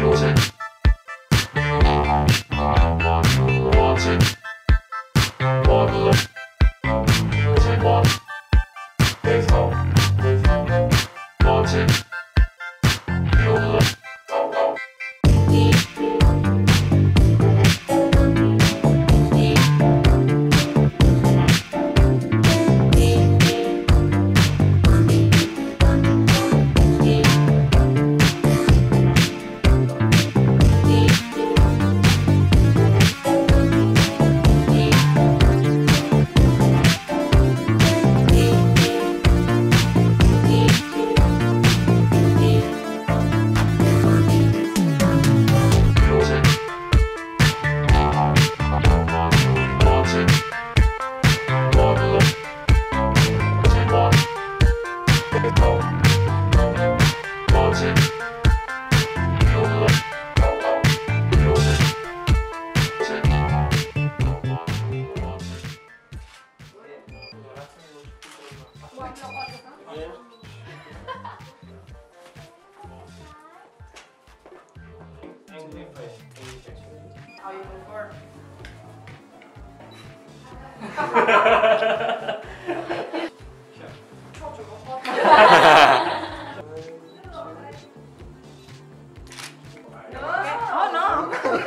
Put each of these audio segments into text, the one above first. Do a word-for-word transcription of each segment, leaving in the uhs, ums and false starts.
How you go for? Oh no!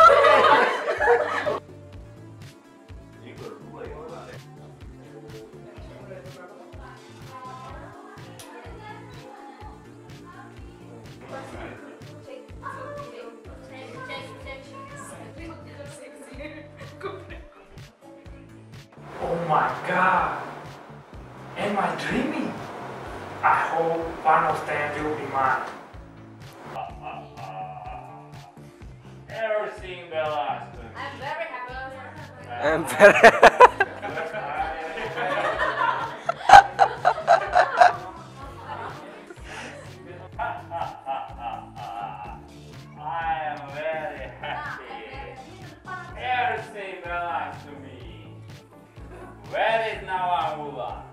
Oh my god! Am I dreaming? I hope one of them will be mine. Everything will last. I'm very happy. I'm very I am very happy. Everything belongs to me. Where is Nawamula?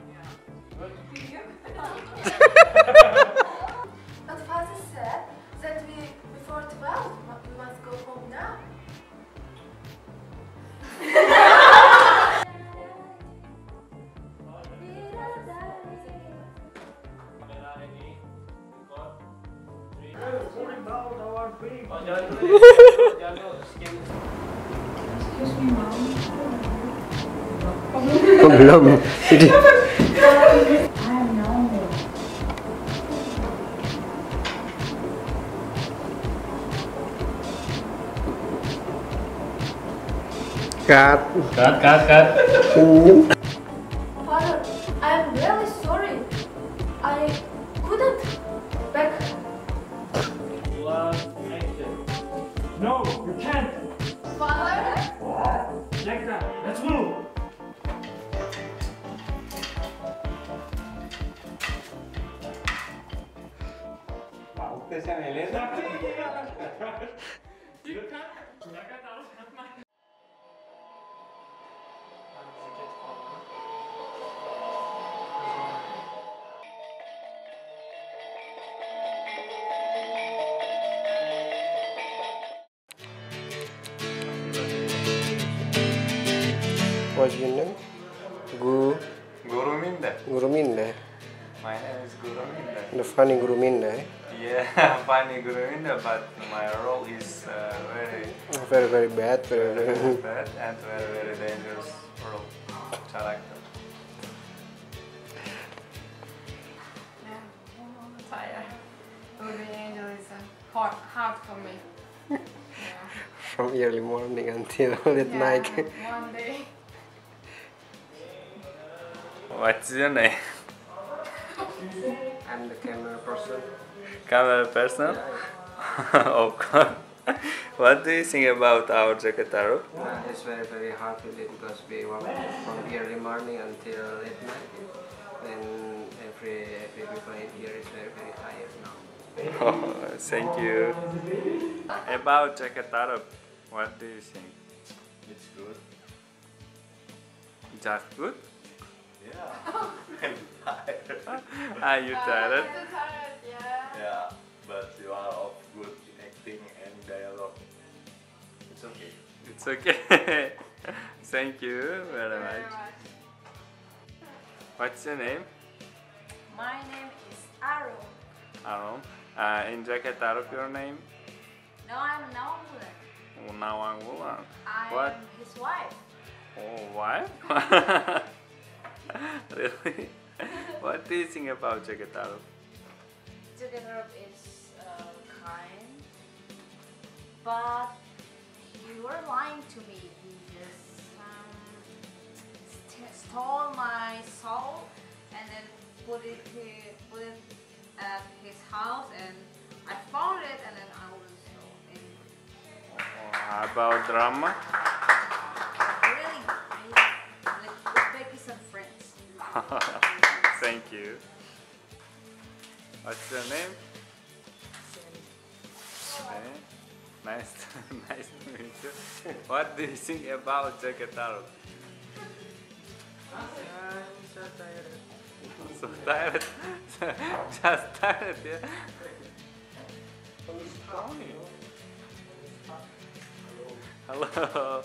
But father said that we before twelve we must go home now. belum. Jadi cut Cut, cut, cut. senyum. Father, I am really sorry. I couldn't back. No, you can't. Father? Like that. Let's move. What's your name? Guru Guruminda. Guruminda. My name is Guruminda. The funny Guruminda. Eh? Yeah, funny Guruminda, but my role is uh, very, Very very bad. Very very very. bad and very, very dangerous role. Character. Yeah, I'm tired. Ruby Angel is uh, hard, hard for me. Yeah. From early morning until late Yeah, night. one day. What's your name? I'm the camera person. Camera person? Of course. What do you think about our Jakarta? Uh, it's very very hard to live because we work from early morning until late night. And every every people in here is very very tired now. Oh, thank you. About Jakarta, what do you think? It's good. Just good? Yeah. I'm tired. Are you tired? I'm tired, yeah. Yeah, but you are of good in acting It's okay. Thank you very Very much. much. What's your name? My name is Aro. Aron. Uh, in Jakarta, your name? No, I'm Nawulan. Unawang Wulan. I What? am his wife. Oh, wife? Really? What do you think about Jakarta? Jakarta is uh, kind, but you were lying to me. He just um, st- stole my soul and then put it he, put it at his house, and I found it, and then I was so angry. Oh, how about drama? Really, I like Uzbekistan friends. Thank you. What's your name? Okay. Nice, nice to meet you. What do you think about Jakarta? I'm so tired. So tired. Just tired, yeah. Hello.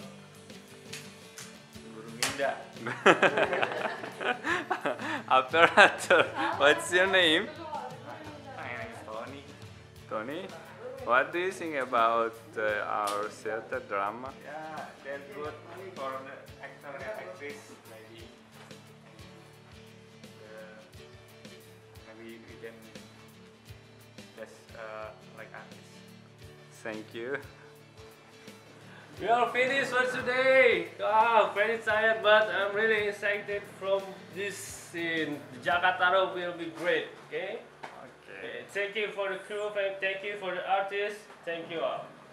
Guru Minda. Operator, what's your name? My name is Tony. Tony. What do you think about uh, our theater drama? Yeah, they're good for the actor and actress. Maybe. Uh, maybe we can just uh, like artists. Thank you. We are finished for today. Wow, very tired, but I'm really excited from this scene. Jakarta will be great. Okay? Okay. Okay. Thank you for the crew and thank you for the artists. Thank you all.